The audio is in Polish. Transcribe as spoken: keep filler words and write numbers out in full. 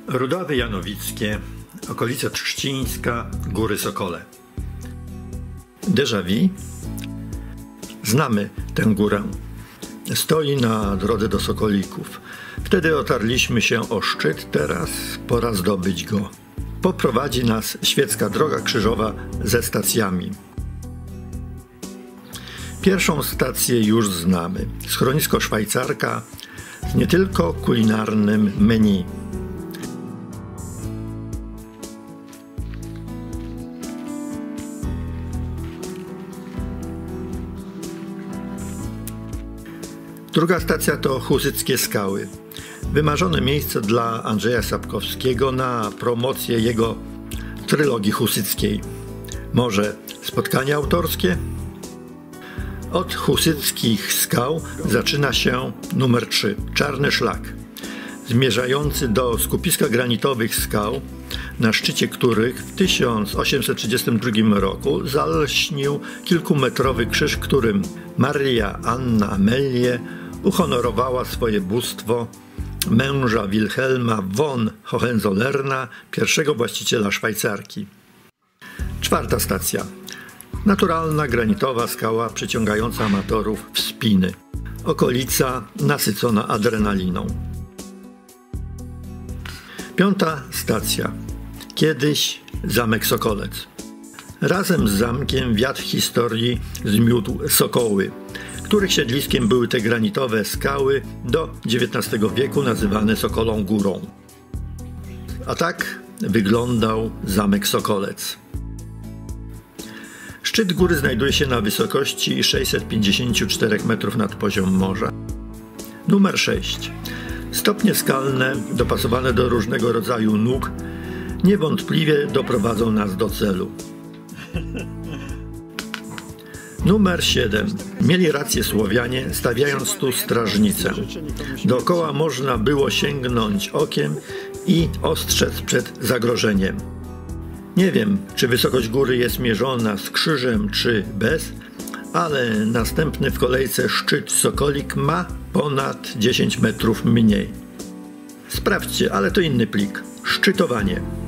Rudawy Janowickie, okolice Trzcińska, Góry Sokole. Déjà vu? Znamy tę górę. Stoi na drodze do Sokolików. Wtedy otarliśmy się o szczyt, teraz pora zdobyć go. Poprowadzi nas świecka droga krzyżowa ze stacjami. Pierwszą stację już znamy. Schronisko Szwajcarka z nie tylko kulinarnym menu. Druga stacja to Husyckie Skały. Wymarzone miejsce dla Andrzeja Sapkowskiego na promocję jego trylogii husyckiej. Może spotkanie autorskie? Od Husyckich Skał zaczyna się numer trzy, Czarny Szlak, zmierzający do skupiska granitowych skał, na szczycie których w tysiąc osiemset trzydziestym drugim roku zalśnił kilkumetrowy krzyż, którym Maria Anna Amelie uhonorowała swoje bóstwo męża Wilhelma von Hohenzollerna, pierwszego właściciela Szwajcarki. Czwarta stacja. Naturalna granitowa skała przyciągająca amatorów wspiny. Okolica nasycona adrenaliną. Piąta stacja. Kiedyś Zamek Sokolec. Razem z zamkiem wiatr historii zmiótł sokoły, których siedliskiem były te granitowe skały do dziewiętnastego wieku nazywane Sokolą Górą. A tak wyglądał Zamek Sokolec. Szczyt góry znajduje się na wysokości sześćset pięćdziesiąt cztery metrów nad poziom morza. Numer sześć. Stopnie skalne dopasowane do różnego rodzaju nóg niewątpliwie doprowadzą nas do celu. Numer siedem. Mieli rację Słowianie, stawiając tu strażnicę. Dookoła można było sięgnąć okiem i ostrzec przed zagrożeniem. Nie wiem, czy wysokość góry jest mierzona z krzyżem, czy bez, ale następny w kolejce szczyt Sokolik ma ponad dziesięć metrów mniej. Sprawdźcie, ale to inny plik. Szczytowanie.